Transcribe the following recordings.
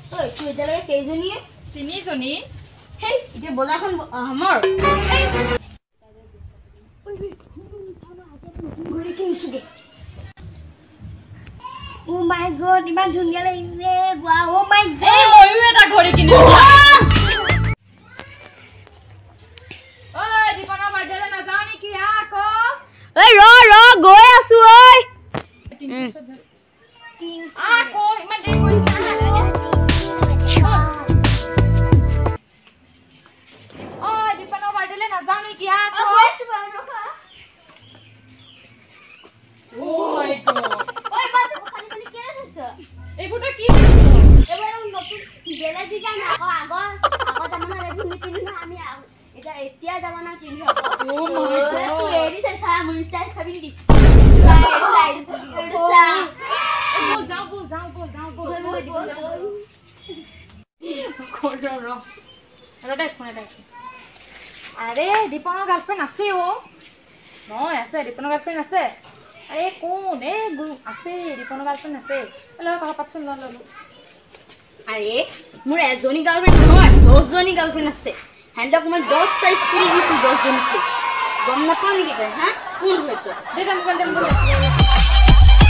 ঐ তুই এতিয়ালৈকে কেইজনী? 3 জনী। হেই এতিয়া বজাৰখন আমাৰ ঘূৰি কিনিছোগে। Oh my god, ইমান ধুনীয়া লাগিছে। Wow, oh my god. এই ময়ো এটা ঘড়ী কিনিছো। ঐ দীপনৰ বাৰ্থডেলে নাযাও নেকি আকৌ? ঐ ৰ গৈ আছো ঐ। আকৌ ইমান দেৰি কৰিছা ঐ দীপনৰ বাৰ্থডেলে নাযাও নেকি আকৌ? Oh my god. ঐ বাচ্চা খালি খালি কেনে থৈছ? এইবোৰটা কি? এবাৰ নতুন বেলেগ দিটা না আগৰ জামানা ৰেগুলি পিন্ধু না আমি এতিয়া জামানা পিন্ধি হ'ব। Oh my god. তুই এৰি চাই মোৰ ষ্টাইল চাবি নেকি? আরে দীপনৰ গার্লফ্রেন্ড আছে ও নয় আছে দীপনৰ গার্লফ্রেন্ড আছে আরে কোন এ আছে দীপনৰ গার্লফ্রেন্ড আছে লও কথা পাছন ল আরে মোৰ এজনী গার্লফ্রেন্ড নহয় 10 জনী গার্লফ্রেন্ড আছে হ্যান্ডক মই 10 টা স্কুটি দিছি 10 জনীকে গম নাপাও নেকি তই হা কোন হয়তো দে মোবাইল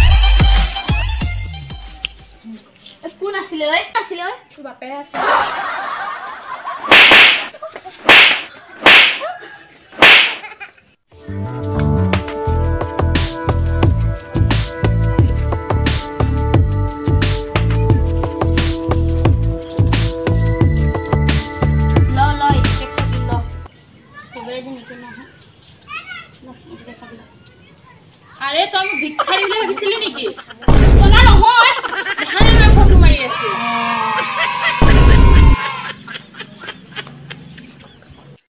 কোন আছিল ঐ তোৰ বাপেৰে আছে